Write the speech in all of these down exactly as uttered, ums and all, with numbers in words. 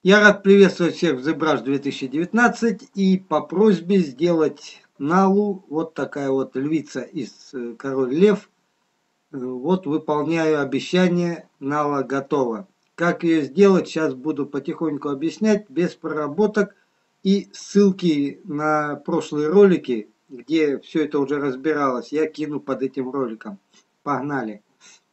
Я рад приветствовать всех в ZBrush две тысячи девятнадцать и по просьбе сделать налу, вот такая вот львица из э, Король Лев. Э, Вот выполняю обещание, нала готова. Как ее сделать, сейчас буду потихоньку объяснять, без проработок и ссылки на прошлые ролики, где все это уже разбиралось, я кину под этим роликом. Погнали!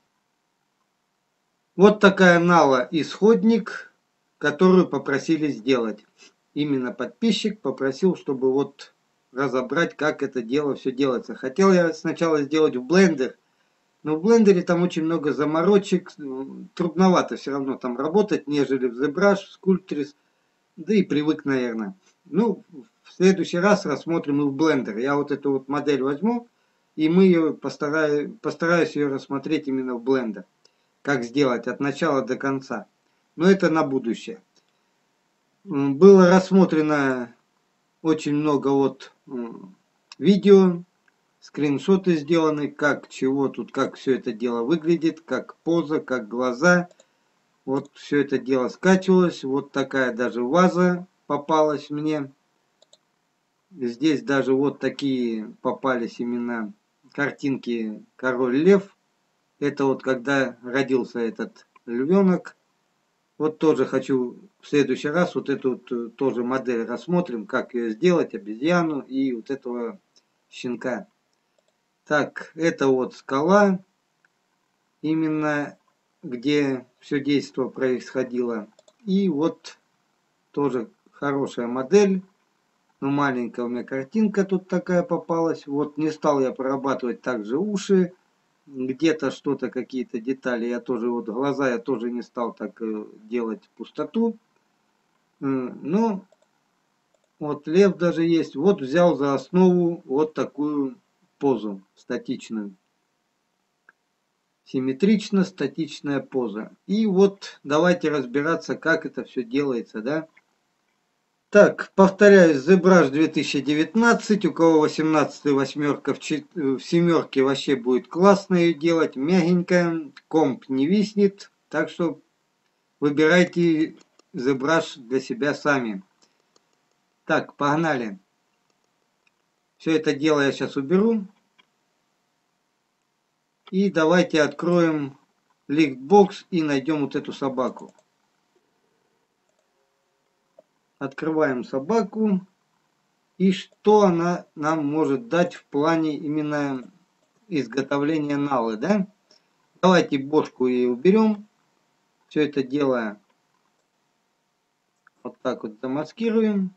Вот такая нала исходник, которую попросили сделать. Именно подписчик попросил, чтобы вот разобрать, как это дело все делается. Хотел я сначала сделать в Blender, но в Blender там очень много заморочек, трудновато все равно там работать, нежели в ZBrush, в Sculptris, да и привык, наверное. Ну, в следующий раз рассмотрим и в Blender. Я вот эту вот модель возьму, и мы ее постараюсь, постараюсь ее рассмотреть именно в Blender. Как сделать от начала до конца. Но это на будущее. Было рассмотрено очень много вот видео, скриншоты сделаны, как, чего тут, как все это дело выглядит, как поза, как глаза. Вот все это дело скачивалось. Вот такая даже ваза попалась мне. Здесь даже вот такие попались именно картинки Король Лев. Это вот когда родился этот львенок. Вот тоже хочу в следующий раз вот эту вот тоже модель рассмотрим, как ее сделать, обезьяну и вот этого щенка. Так, это вот скала, именно где все действо происходило. И вот тоже хорошая модель, но маленькая у меня картинка тут такая попалась. Вот не стал я прорабатывать также уши, где-то что-то, какие-то детали, я тоже, вот глаза я тоже не стал так делать в пустоту. Ну, вот лев даже есть. Вот взял за основу вот такую позу статичную. Симметрично статичная поза. И вот давайте разбираться, как это все делается, да. Так, повторяюсь, ZBrush две тысячи девятнадцать, у кого восемнадцатая восьмерка в, чет... в семерке вообще будет классно ее делать, мягенькая, комп не виснет, так что выбирайте ZBrush для себя сами. Так, погнали. Все это дело я сейчас уберу. И давайте откроем ликтбокс и найдем вот эту собаку. Открываем собаку. И что она нам может дать в плане именно изготовления налы, да? Давайте бошку и уберем. Все это дело вот так вот замаскируем.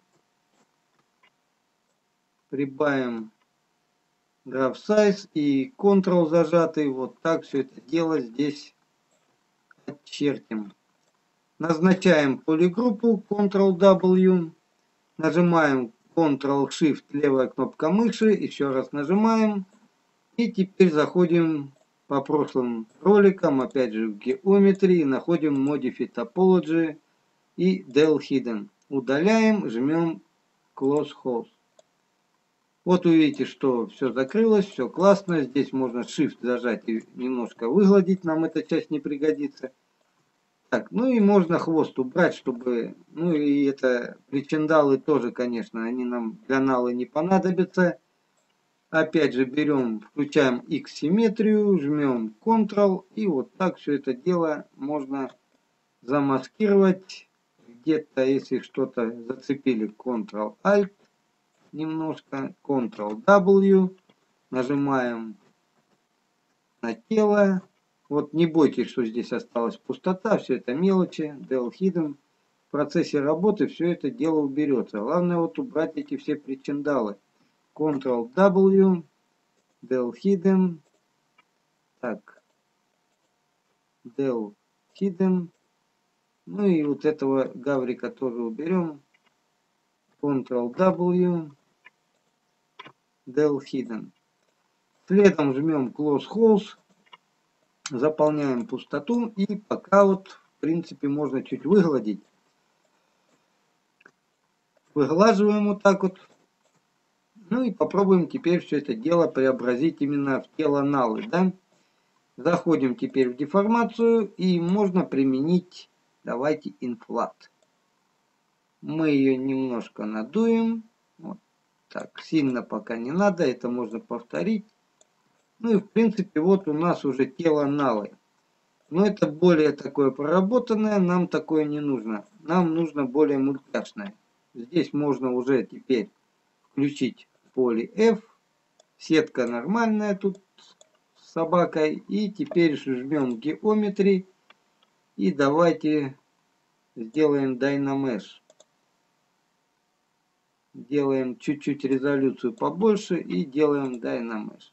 Прибавим Graph Size и Ctrl зажатый. Вот так все это дело здесь отчертим. Назначаем полигруппу Ctrl W. Нажимаем Ctrl-Shift, левая кнопка мыши, еще раз нажимаем. И теперь заходим по прошлым роликам, опять же в Geometry, находим Modify Topology и Del Hidden. Удаляем, жмем Close Host. Вот увидите, что все закрылось, все классно. Здесь можно Shift зажать и немножко выгладить, нам эта часть не пригодится. Так, ну и можно хвост убрать, чтобы, ну и это причиндалы тоже, конечно, они нам для налы не понадобятся. Опять же берем, включаем X-симметрию, жмем Ctrl и вот так все это дело можно замаскировать. Где-то, если что-то зацепили, Ctrl-Alt, немножко, Ctrl-W, нажимаем на тело. Вот не бойтесь, что здесь осталась пустота, все это мелочи, Del Hidden. В процессе работы все это дело уберется. Главное вот убрать эти все причиндалы. Ctrl-W, Del Hidden. Так, Del Hidden. Ну и вот этого гаврика тоже уберем. Ctrl-W, Del Hidden. Следом жмем Close Holes. Заполняем пустоту и пока вот в принципе можно чуть выгладить. Выглаживаем вот так вот. Ну и попробуем теперь все это дело преобразить именно в тело налы, да? Заходим теперь в деформацию и можно применить, давайте, инфлат. Мы ее немножко надуем. Вот так, сильно пока не надо, это можно повторить. Ну и в принципе вот у нас уже тело налы. Но это более такое проработанное, нам такое не нужно. Нам нужно более мультяшное. Здесь можно уже теперь включить поле F. Сетка нормальная тут с собакой. И теперь жмем Geometry. И давайте сделаем Dynamesh. Делаем чуть-чуть резолюцию побольше и делаем Dynamesh.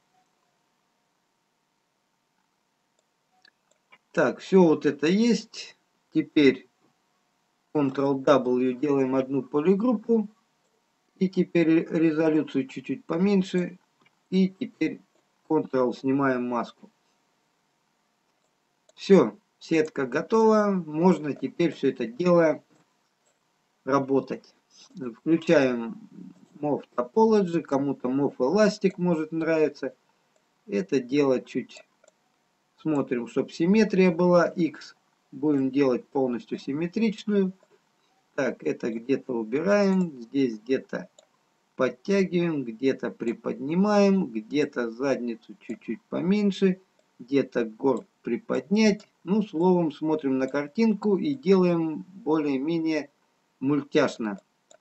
Так, все вот это есть. Теперь контрол-W делаем одну полигруппу. И теперь резолюцию чуть-чуть поменьше. И теперь Ctrl снимаем маску. Все, сетка готова. Можно теперь все это дело работать. Включаем Move Topology. Кому-то Move Elastic может нравиться. Это дело чуть смотрим, чтобы симметрия была. X будем делать полностью симметричную. Так, это где-то убираем. Здесь где-то подтягиваем, где-то приподнимаем, где-то задницу чуть-чуть поменьше, где-то горб приподнять. Ну, словом, смотрим на картинку и делаем более-менее мультяшно.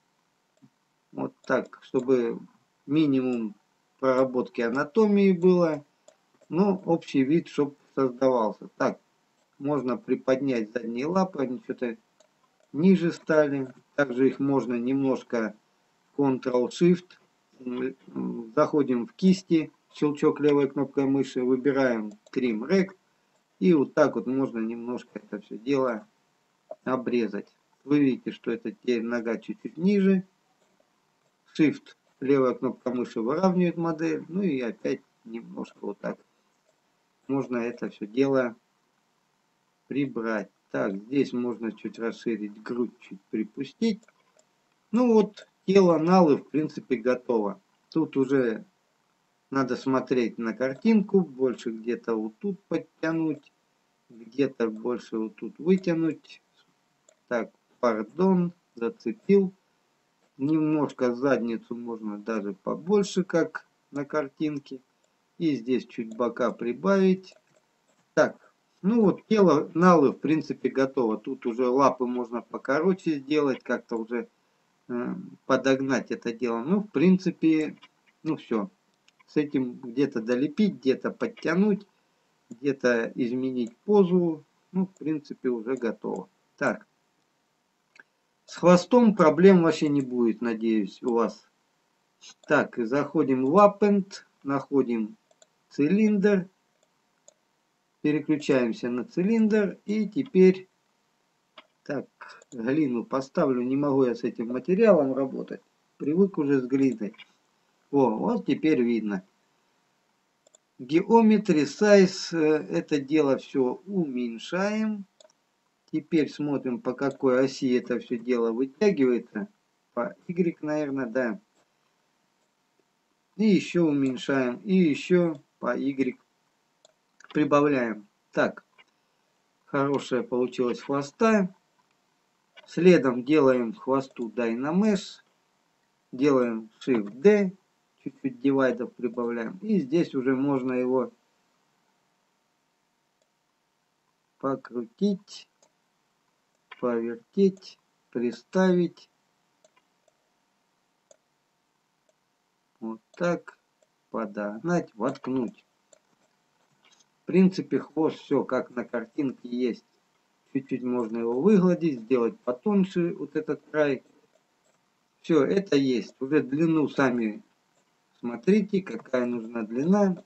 Вот так, чтобы минимум проработки анатомии было, но общий вид, чтобы создавался. Так, можно приподнять задние лапы, они что-то ниже стали. Также их можно немножко Ctrl-Shift. Заходим в кисти, щелчок левой кнопкой мыши, выбираем Trim Rect. И вот так вот можно немножко это все дело обрезать. Вы видите, что это теперь нога чуть-чуть ниже. Shift, левая кнопка мыши выравнивает модель. Ну и опять немножко вот так. Можно это все дело прибрать. Так, здесь можно чуть расширить грудь, чуть припустить. Ну вот, тело налы в принципе готово. Тут уже надо смотреть на картинку, больше где-то вот тут подтянуть, где-то больше вот тут вытянуть. Так, пардон, зацепил. Немножко задницу можно даже побольше, как на картинке. И здесь чуть бока прибавить. Так, ну вот тело налы в принципе готово. Тут уже лапы можно покороче сделать, как-то уже э, подогнать это дело. Ну, в принципе, ну все. С этим где-то долепить, где-то подтянуть, где-то изменить позу. Ну, в принципе, уже готово. Так. С хвостом проблем вообще не будет, надеюсь, у вас. Так, заходим в Append, находим цилиндр. Переключаемся на цилиндр. И теперь... Так, глину поставлю. Не могу я с этим материалом работать. Привык уже с глиной. О, вот теперь видно. Geometry Size, это дело все уменьшаем. Теперь смотрим, по какой оси это все дело вытягивается. По Y, наверное, да. И еще уменьшаем. И еще по Y прибавляем. Так, хорошая получилась хвоста. Следом делаем хвосту Dynamesh. Делаем Shift-D. Чуть-чуть дивайдов прибавляем. И здесь уже можно его покрутить, повертеть, приставить. Вот так. Подогнать, воткнуть. В принципе, хвост все как на картинке есть. Чуть-чуть можно его выгладить, сделать потоньше вот этот край. Все, это есть. Уже длину сами смотрите, какая нужна длина.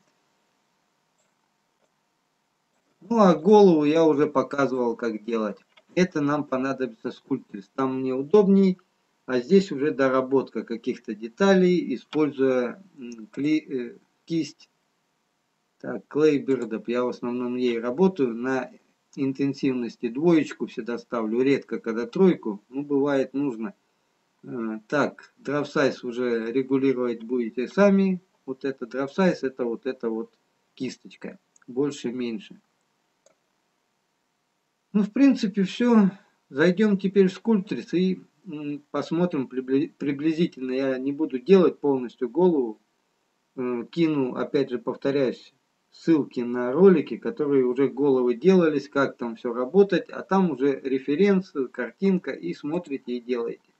Ну а голову я уже показывал, как делать. Это нам понадобится скульптурис. Там мне удобней. А здесь уже доработка каких-то деталей, используя кли, кисть. Так, клейбердов. Я в основном ей работаю. На интенсивности двоечку всегда ставлю. Редко, когда тройку. Ну, бывает нужно. Так, Draw Size уже регулировать будете сами. Вот это Draw Size, это вот это вот кисточка. Больше, меньше. Ну, в принципе, все. Зайдем теперь в Sculptris и посмотрим приблизительно. Я не буду делать полностью голову. Кину, опять же повторяюсь, ссылки на ролики, которые уже головы делались, как там все работать, а там уже референс, картинка, и смотрите и делаете.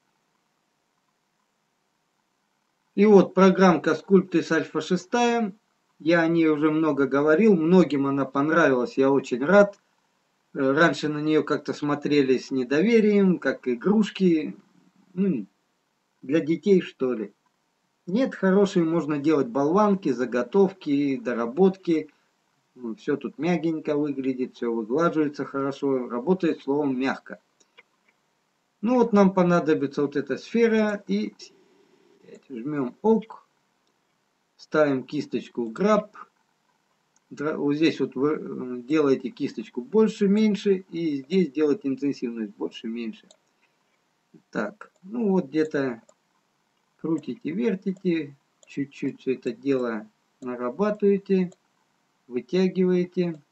И вот программка Sculptris Альфа шесть, я о ней уже много говорил, многим она понравилась, я очень рад. Раньше на нее как-то смотрели с недоверием, как игрушки, ну, для детей что ли. Нет, хорошие можно делать болванки, заготовки, доработки. Все тут мягенько выглядит, все выглаживается хорошо, работает словом мягко. Ну вот нам понадобится вот эта сфера, и жмем ок, ставим кисточку Grab. Вот здесь вот вы делаете кисточку больше, меньше, и здесь делаете интенсивность больше, меньше. Так, ну вот где-то крутите, вертите, чуть-чуть все это дело нарабатываете, вытягиваете.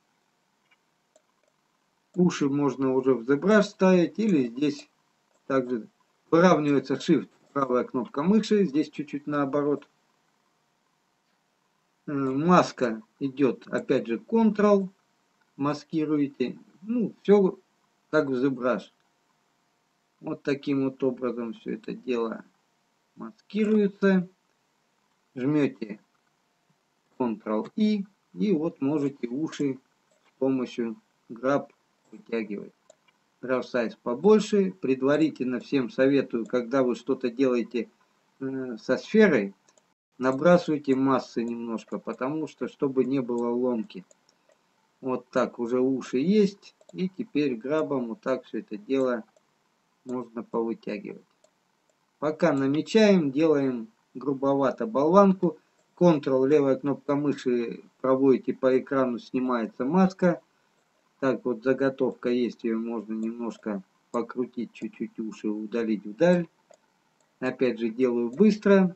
Уши можно уже в ZBrush ставить, или здесь также выравнивается Shift, правая кнопка мыши, здесь чуть-чуть наоборот. Маска идет, опять же, Ctrl, маскируете. Ну, все как в ZBrush. Вот таким вот образом все это дело маскируется. Жмете Ctrl-I, и вот можете уши с помощью Grab вытягивать. Grab Size побольше. Предварительно всем советую, когда вы что-то делаете э, со сферой, набрасывайте массы немножко, потому что, чтобы не было ломки. Вот так уже уши есть. И теперь грабом вот так все это дело можно повытягивать. Пока намечаем, делаем грубовато болванку. Ctrl, левая кнопка мыши, проводите по экрану, снимается маска. Так вот заготовка есть, ее можно немножко покрутить, чуть-чуть уши удалить вдаль. Опять же делаю быстро.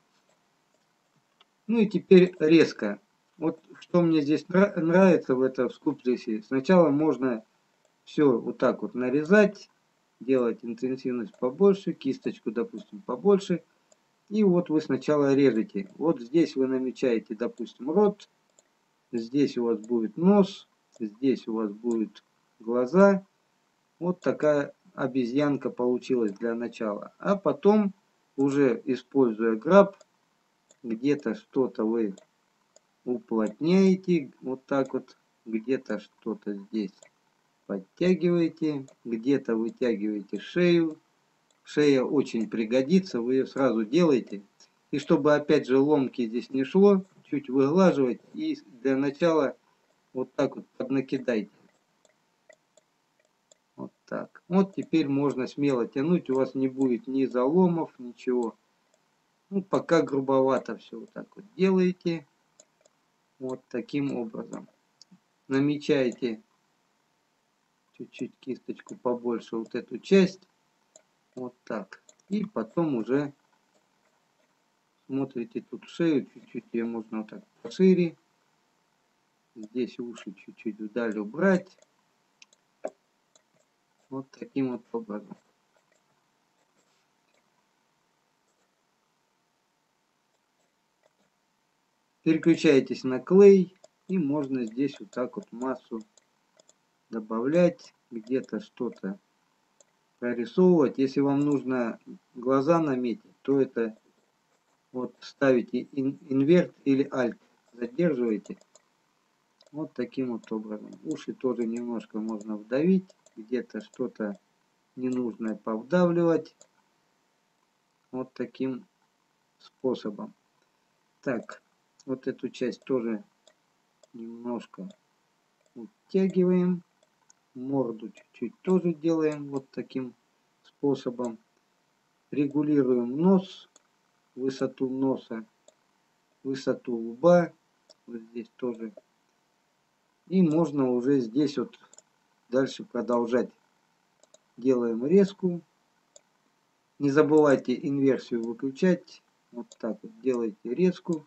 Ну и теперь резко. Вот что мне здесь нравится в этом скульптуре. Сначала можно все вот так вот нарезать, делать интенсивность побольше, кисточку, допустим, побольше. И вот вы сначала режете. Вот здесь вы намечаете, допустим, рот. Здесь у вас будет нос. Здесь у вас будут глаза. Вот такая обезьянка получилась для начала. А потом, уже используя граб, где-то что-то вы уплотняете. Вот так вот. Где-то что-то здесь подтягиваете. Где-то вытягиваете шею. Шея очень пригодится, вы ее сразу делаете. И чтобы опять же ломки здесь не шло, чуть выглаживать. И для начала вот так вот поднакидайте. Вот так. Вот теперь можно смело тянуть, у вас не будет ни заломов, ничего. Ну, пока грубовато все вот так вот делаете. Вот таким образом. Намечаете чуть-чуть кисточку побольше вот эту часть. Вот так. И потом уже смотрите тут шею, чуть-чуть ее можно вот так пошире. Здесь уши чуть-чуть вдаль убрать. Вот таким вот образом. Переключаетесь на клей. И можно здесь вот так вот массу добавлять. Где-то что-то прорисовывать. Если вам нужно глаза наметить, то это вот ставите инверт или альт. Задерживаете. Вот таким вот образом. Уши тоже немножко можно вдавить. Где-то что-то ненужное повдавливать. Вот таким способом. Так, вот эту часть тоже немножко утягиваем. Морду чуть-чуть тоже делаем вот таким способом. Регулируем нос, высоту носа, высоту лба. Вот здесь тоже. И можно уже здесь вот дальше продолжать. Делаем резку. Не забывайте инверсию выключать. Вот так вот делайте резку.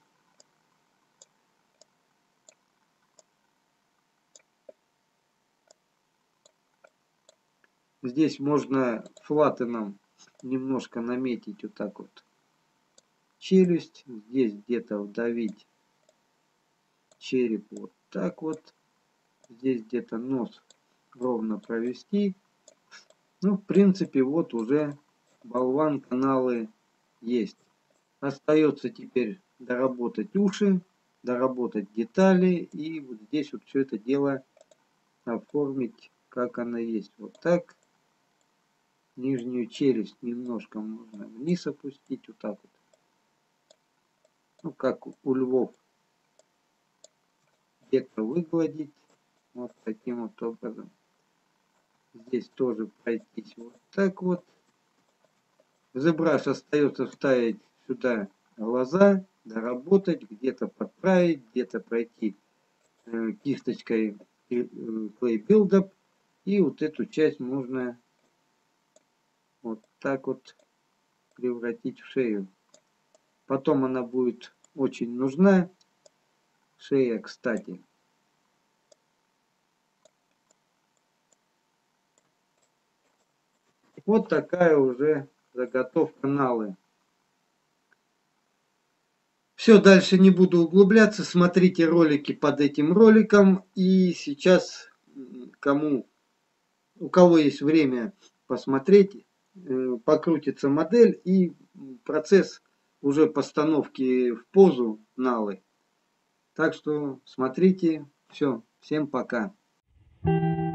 Здесь можно флаттеном немножко наметить вот так вот челюсть. Здесь где-то вдавить череп вот так вот. Здесь где-то нос ровно провести. Ну, в принципе, вот уже болван каналы есть. Остается теперь доработать уши, доработать детали и вот здесь вот все это дело оформить, как оно есть. Вот так. Нижнюю челюсть немножко можно вниз опустить, вот так вот. Ну, как у львов. Где-то выгладить. Вот таким вот образом. Здесь тоже пройтись вот так вот. В ZBrush остается вставить сюда глаза, доработать, где-то подправить, где-то пройти э, кисточкой э, Clay Build-Up. И вот эту часть можно вот так вот превратить в шею. Потом она будет очень нужна. Шея, кстати. Вот такая уже заготовка налы. Все, дальше не буду углубляться. Смотрите ролики под этим роликом. И сейчас, кому, у кого есть время посмотреть, покрутится модель и процесс уже постановки в позу налы. Так что смотрите. Все, всем пока.